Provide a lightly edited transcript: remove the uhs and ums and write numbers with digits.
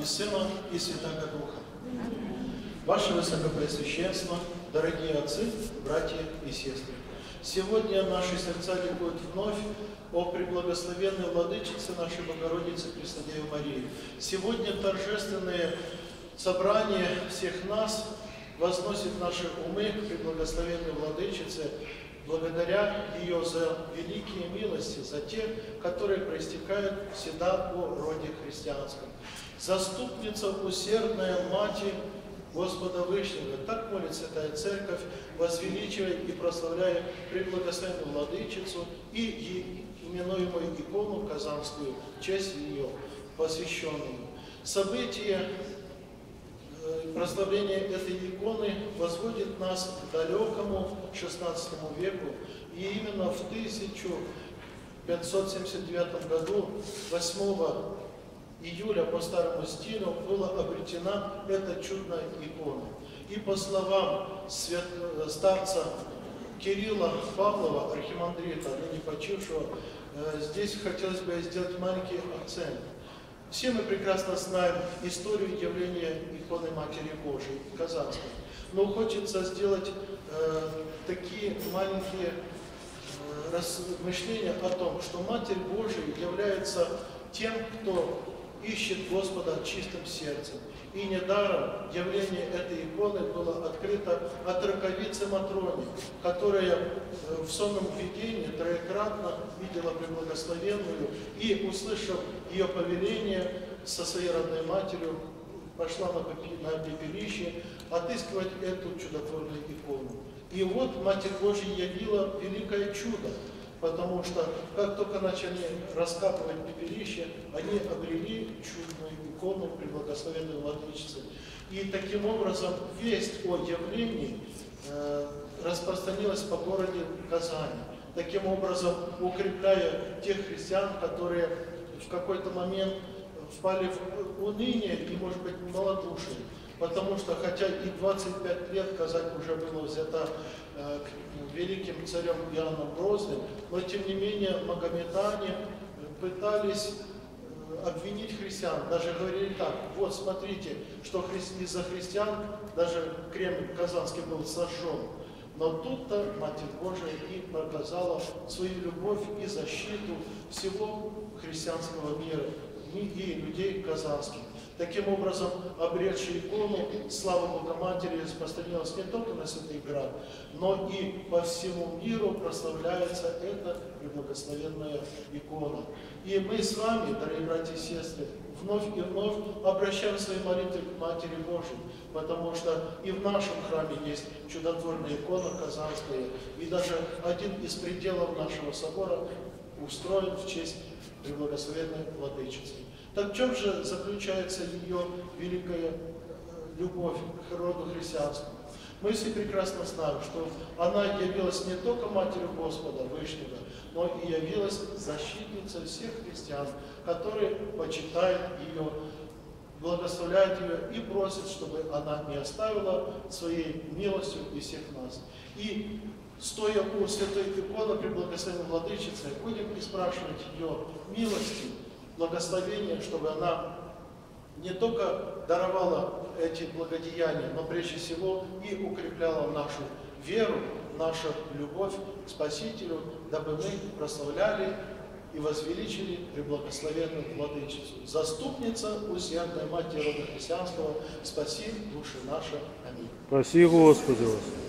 Сына и Святаго Духа. Ваше Высокопреосвященство, дорогие отцы, братья и сестры, сегодня наши сердца ликуют вновь о преблагословенной Владычице нашей Богородицы Преснодевы Марии. Сегодня торжественное собрание всех нас возносит наши умы к преблагословенной Владычице, благодаря ее за великие милости, за те, которые проистекают всегда о роде христианском. Заступница усердная Матерь Господа Вышнего. Так молит Святая Церковь, возвеличивая и прославляя преблагословенную Владычицу и именуемую икону Казанскую, в честь ее посвященную. Событие прославления этой иконы возводит нас к далекому XVI веку, и именно в 1579 году, 8 июля по старому стилю, была обретена эта чудная икона. И по словам старца Кирилла Павлова, архимандрита, ныне почившего, здесь хотелось бы сделать маленький акцент. Все мы прекрасно знаем историю явления иконы Матери Божией Казанской, но хочется сделать такие маленькие размышления о том, что Матерь Божия является тем, кто ищет Господа чистым сердцем. И недаром явление этой иконы было открыто от раковицы Матрони, которая в сонном видении троекратно видела преблагословенную и, услышав ее повеление, со своей родной матерью пошла на пепелище отыскивать эту чудотворную икону. И вот Матерь Божья явила великое чудо, потому что как только начали раскапывать пепелище, они обрели чудную икону преблагословенной Владычицы. И таким образом весть о явлении распространилась по городе Казани, таким образом укрепляя тех христиан, которые в какой-то момент впали в уныние и, может быть, малодушие. Потому что, хотя и 25 лет Казань уже была взята великим царем Иоанном Грозным, но тем не менее магометане пытались обвинить христиан, даже говорили так: вот смотрите, что из-за христиан даже Кремль Казанский был сожжен. Но тут-то Матерь Божия и показала свою любовь и защиту всего христианского мира и людей казанских. Таким образом, обретший икону, слава Богоматери распространилась не только на Святый Град, но и по всему миру прославляется эта преблагословенная икона. И мы с вами, дорогие братья и сестры, вновь и вновь обращаем свои молитвы к Матери Божией, потому что и в нашем храме есть чудотворная икона Казанская, и даже один из пределов нашего собора устроен в честь преблагословенной Владычицы. Так в чем же заключается ее великая любовь к роду христианскому? Мы все прекрасно знаем, что она явилась не только Матерью Господа Вышнего, но и явилась защитницей всех христиан, которые почитают ее, благословляют ее и просят, чтобы она не оставила своей милостью и всех нас. И стоя у святой иконы преблагословенной Владычицы, будем и спрашивать ее милости, благословения, чтобы она не только даровала эти благодеяния, но прежде всего и укрепляла нашу веру, нашу любовь к Спасителю, дабы мы прославляли и возвеличили преблагословенную Владычицу. Заступница, усердная Матерь рода христианского, спаси души наши. Аминь. Спаси, Господи, вас.